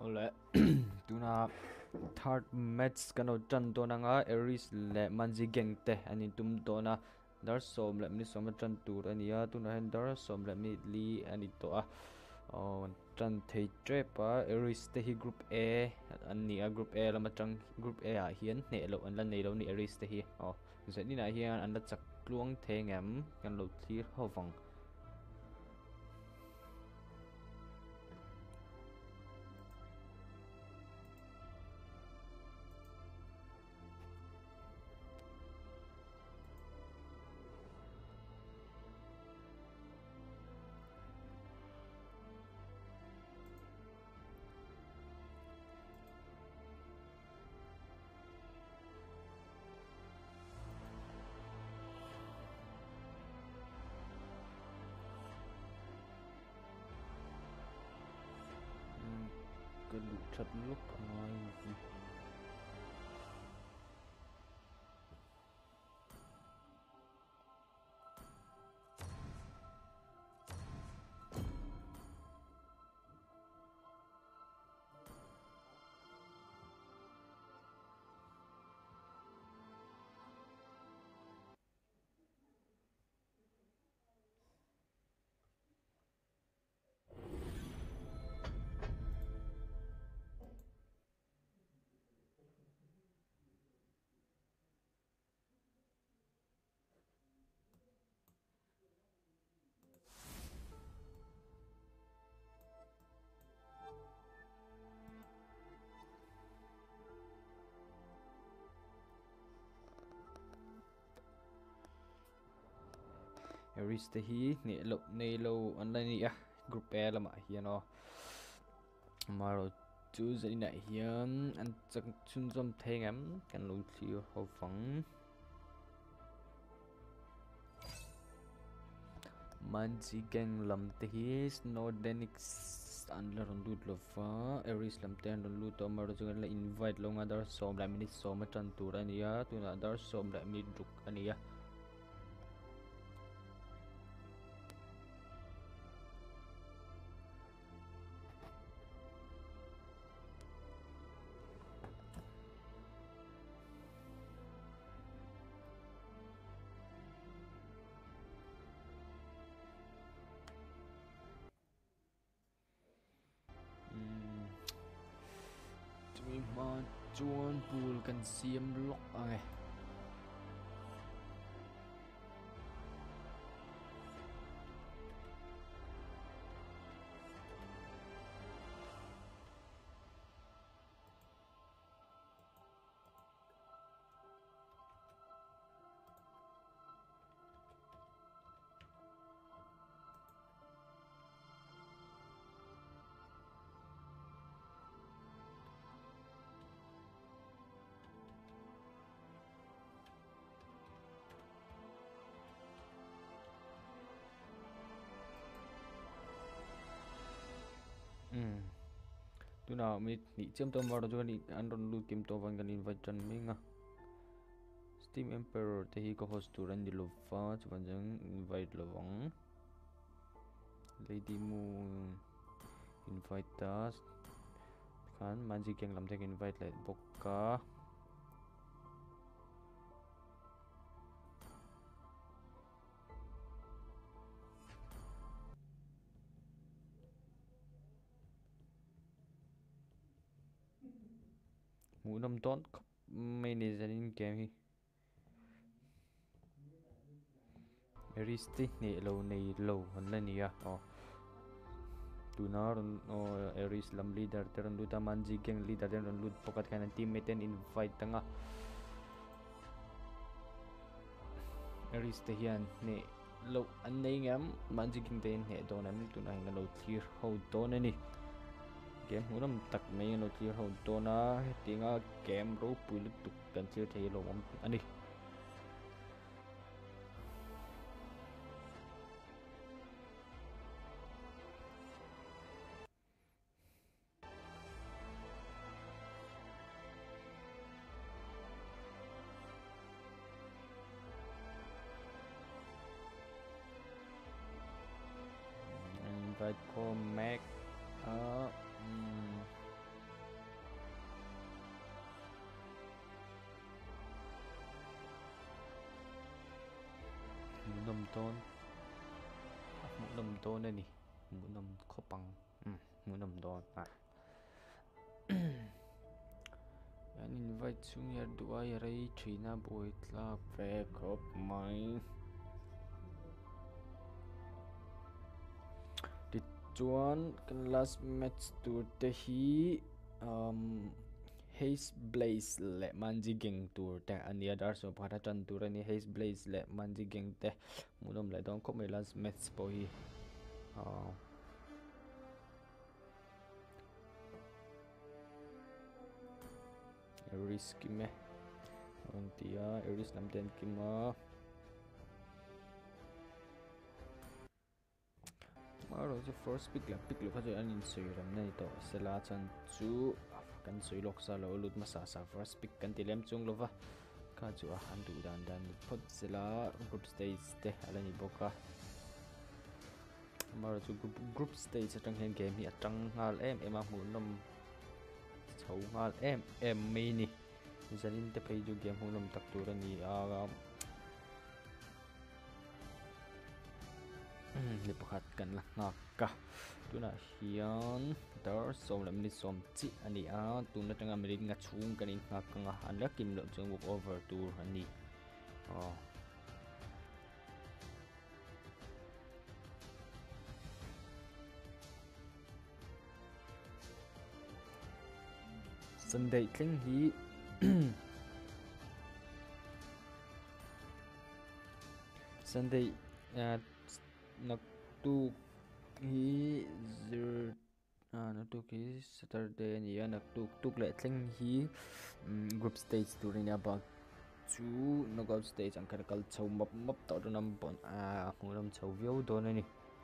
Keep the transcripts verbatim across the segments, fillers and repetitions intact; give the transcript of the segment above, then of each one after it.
Ole tuna third match kano chan to nanga Erys le Manji Gang te ani tum to na dar som le mi som chan tur ania tuna hen dar som le mi li ani to a on Trante trap a Erys te hi group A ani a group A lama chang group A a hian ne lo an la nei lo ni Erys te hi o zeni na hian an la chak luang thengam kan lo clear howang cái lũ thật lúc nói gì Erys te hi ne lo nei lo online ni a group A lama hian o maro chu zani na hian an chak chun zom thengam kan lo clear ho phang Manji Gang lam te hi Snowdenix an la ron lut lo fa Erys lam te an ron lut to maro chu la invite lo nga dar som la minute som chan tur ania tuna dar som la minute duk ania mà chuan pool kan siam lok ai um tu nào mi ni chem to mar jo ni an ron lu kim to van kan invite chan minga Steam Emperor te hi ko host tu ran di lo fa chuan jang invite lo wang Lady Moon invite us kan Manji Gang lam te invite le bokka mu nam ton mai ne zanin game hi Erys te ne lo nei lo han la nia o tuna ron o Erys lam leader te ron luta Manji Gang leader te ron lut pokat kan teammate ten invite tanga Erys te hian ne lo an nei ngam Manji Gang te ne don am tuna hinga lo clear ho don ani game hunam tak mai lo clear ho dona tinga game ro pulut tuk kan clear thei lo mom ani invite call Mac uh, um, tôn mũ nằm tôn đây nè mũ nằm khó bằng mũ nằm tôn à anh invite xuống nhà đuôi ray China boy là về cop mày đi chuan cái last match tour te hi um Haze Blaze le Manji Gang tour te ania dar so phata chan tour ani Haze Blaze le Manji Gang te munom le don ko me last match po hi uh, Erys kime on tia Erys lam ten kima maro chu first pick la pick lo kha an in sui ram nei to sela chan chu kan sui lok sa lo lut ma sa sa first pick kan tilem chung lova kha chu a han du dan dan phot sela group stage te alani boka maro chu group stage atang hen game hi atang ngal em em a mu nom chau ngal em em mi ni zanin te phei ju game hu nom tak tur ani a ni pakhat kan la ngaka tuna hian dar som lam ni som chi ani a tuna tanga merit nga chung kan in ngak nga an la kim lo chung walk over tour ani oh Sunday tling hi Sunday uh, nak tu hi zir ah nak tu ki Saturday ni ya nak tu tuk le tling hi um, group stage tu ni ba chu knockout stage ang kal chau map map to do nam bon a ngom chau view do ni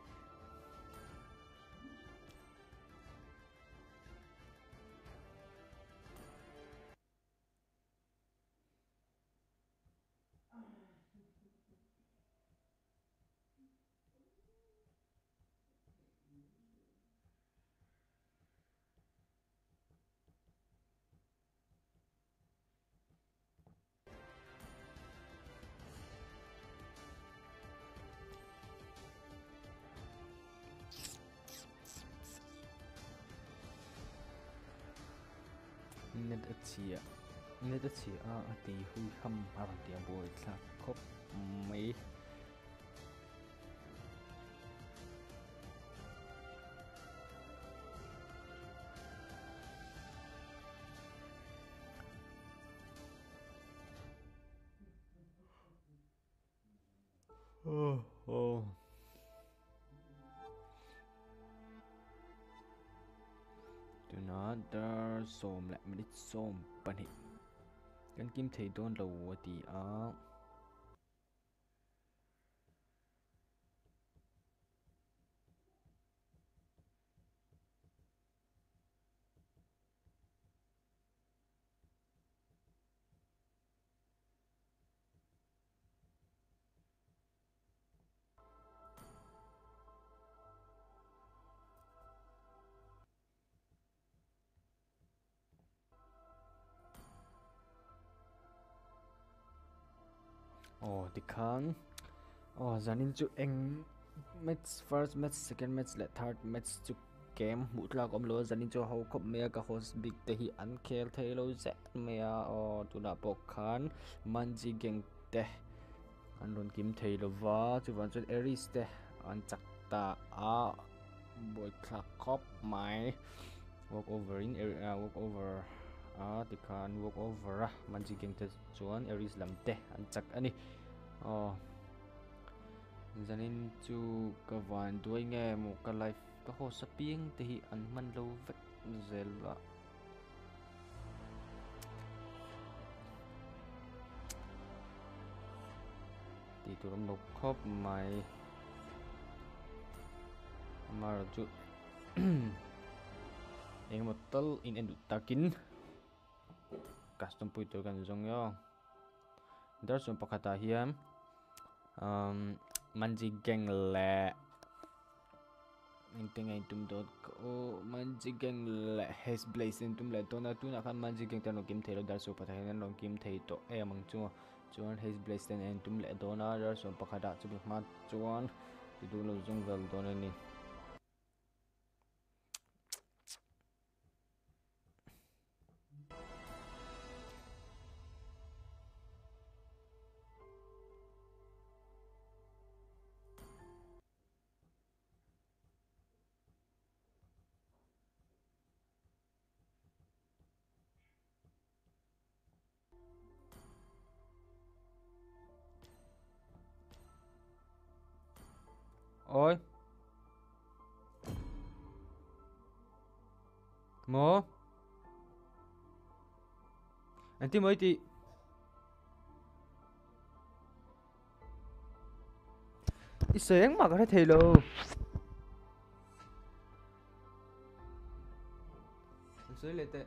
net a chia net a chia a ati hui kham aran tia boy thla khop mai oh oh tuna dar som la minit som pani kan kim thei don lo ati a oh tikhan oh zanin chu eng match first match second match le third match chu game mutla kom lo zanin chu ho khop me ka host big te hi an khel thelo zet me a o tuna pokhan Manji Gang te an ron kim thei lo wa chu wan chu Erys te an chak ta a boy khla khop mai walk over in area walk over a tikhan walk over a Manji Gang te chuan Erys lam te an chak ani oh zanin chu ka van duai nge mu ka life ka ho sapieng te hi an man lo vek zela ti turam lo khop mai mar chu eng một tal in endu takin custom pui to kan zong yo dar sum pakata hiam um Manji Gang le inting ai tum dot ko Manji Gang le Haze Blaze in tum le to na tu na kan Manji Gang tan kim thelo dar so patha nan long kim thei to e mang chu chuan Haze Blaze ten en tum le dona rar som pakhada chu ma chuan ti du lo zung vel don ani oi mo anti moi ti iseng ma ka thelo soi lete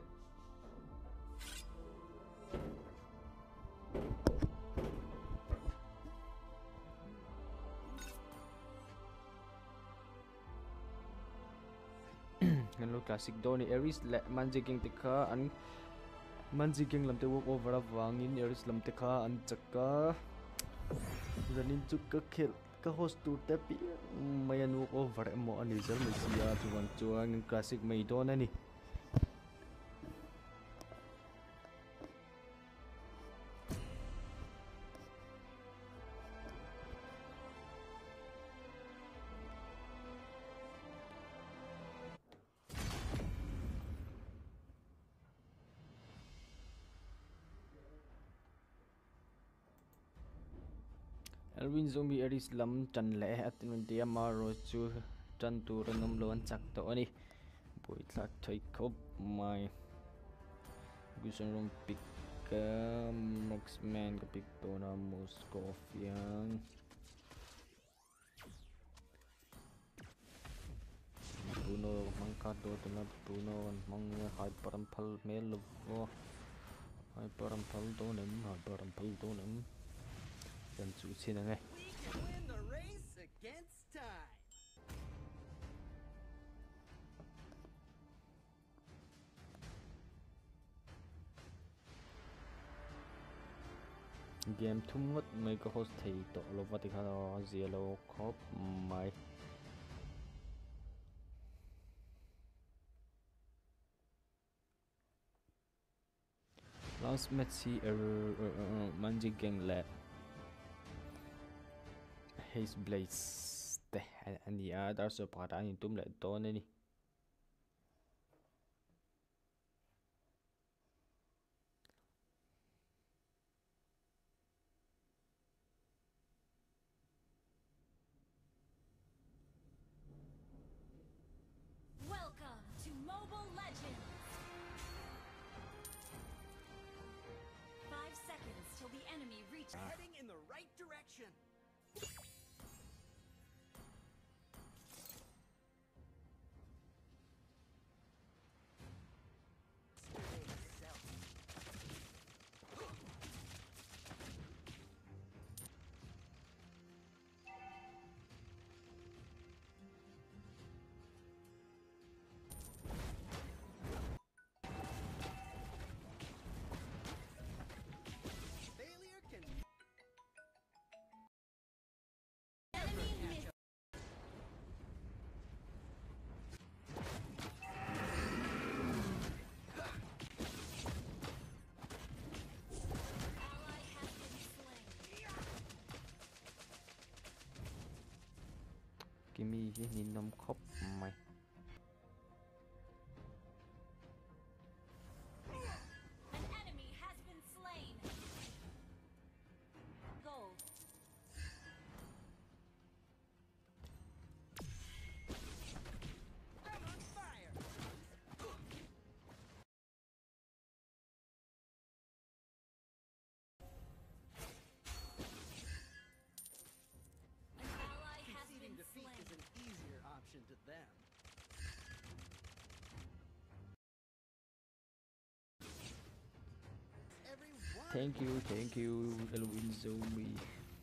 Hello classic Donny Erys le Manji Gang tikha an Manji Gang lamte walk over awangin Erys lamte kha an chaka zanin chu ka khel ka host tu te pi mayan walk over mo ani zer mesia chuan chuan classic mai don ani Alvin zombie Erys lam chan le atin dia maro chu chan tu ranom lon chak to ani boi thla thoi khop mai gusan rom pick marksman ka pick to na Moskov yang Bruno mangka do to na Bruno mang hai param phal mel lo hai param phal to nem hai param phal to nem dan chu chin ngai game thum ngot mai ko host thei to lo vati kha zelo khop mai last match si er Manji Gang le Haze Blaze te ani a dar so pada ani tum le don ani Welcome to Mobile Legends. Five seconds till the enemy reaches. Heading in the right direction. Kimi cái nhìn nông khóc mày An enemy has been slain. Gold. I'm on fire. An ally has Conceding been defeat slain. is an easier option to them. Everyone. thank you thank you Alvin zombie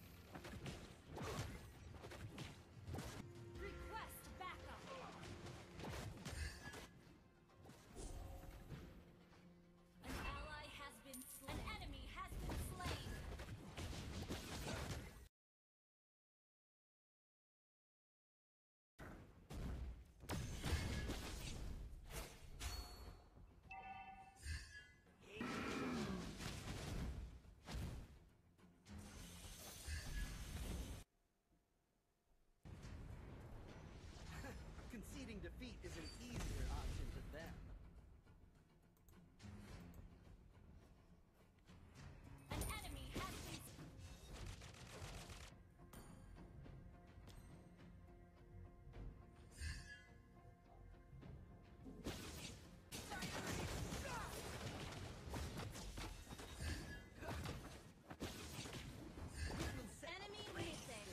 Request backup. An ally has been slain. An enemy has been slain. is an easier option to them. An enemy has been. Enemy missing.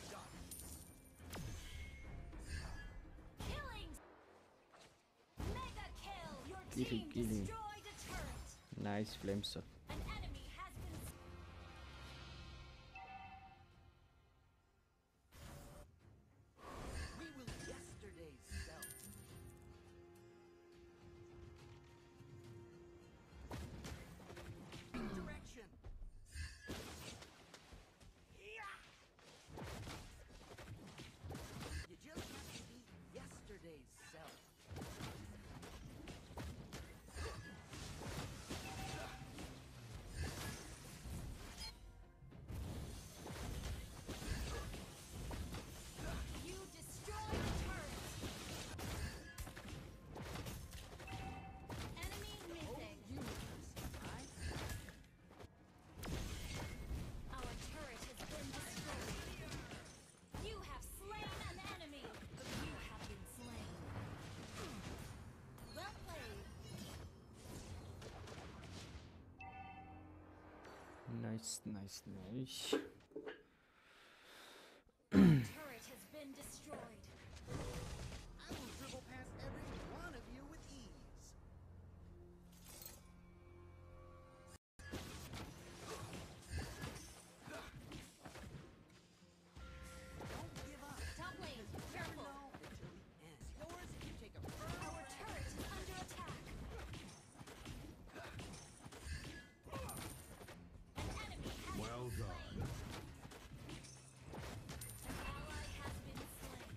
Killing. Mega kill. Your Killing, team killing. destroyed a turret. Nice flame shot. An enemy has been. We will yesterday's self. Direction. You just have to be yesterday's self. You destroyed a turret. Enemy missing. Our turret has been destroyed. You have slain an enemy. You have been slain. Well played. Nice, nice, nice. Turret has been destroyed. I will dribble past every one of you with ease. Don't give up. Top lane, careful. No, until the end. Yours if you take a firm Our turret is under attack. An enemy has Well been done. slain. An ally has been slain.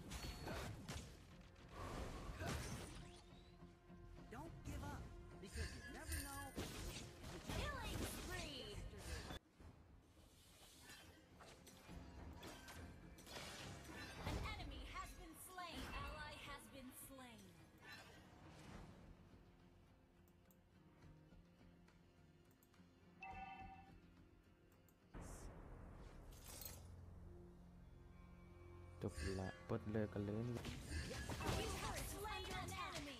Don't give up, because you never know. Killing spree. An enemy has been slain. Ally has been slain. Tục lại bớt lê cả lên. Our turret slain an enemy.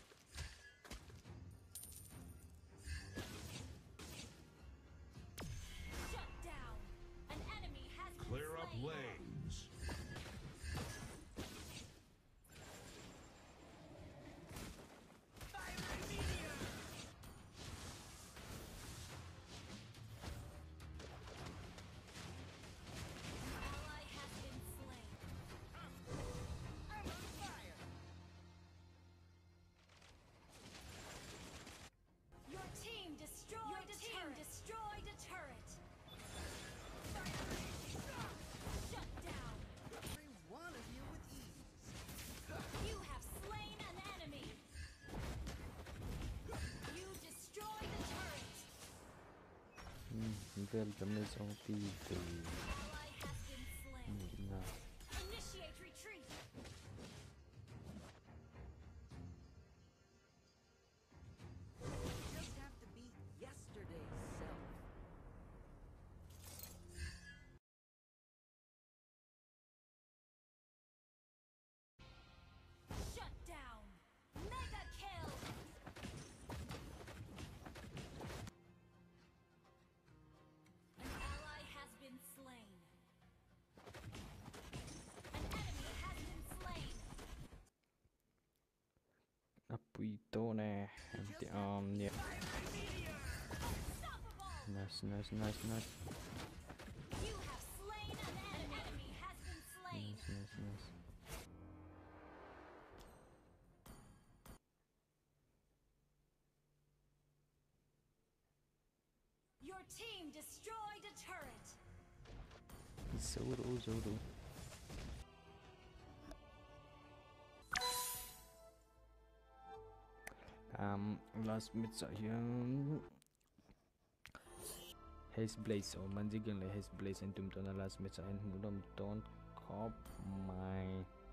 Shut down. An enemy has been Clear up slain. lanes. Ally has been slain. I'm on fire. Your team destroyed a turret. destroyed a turret. Shut down. Every one of you with ease. You have slain an enemy. You destroyed a turret. Welcome is on T V. Ally has been slain. No. Initiate retreat. You just have to be yesterday's self. Shut down. Mega kill. An ally has been slain. An enemy has been slain. Apito nè. Empty arm nè. Unstoppable. Nice, nice, nice, nice. You have slain an enemy. An enemy has been slain. Nice, nice, nice. Your team destroyed a turret. Zoro, Zoro. Um, last match here. Haze Blaze or Manji Gang like Haze Blaze and Tum Tona last match and Mudom don't cop my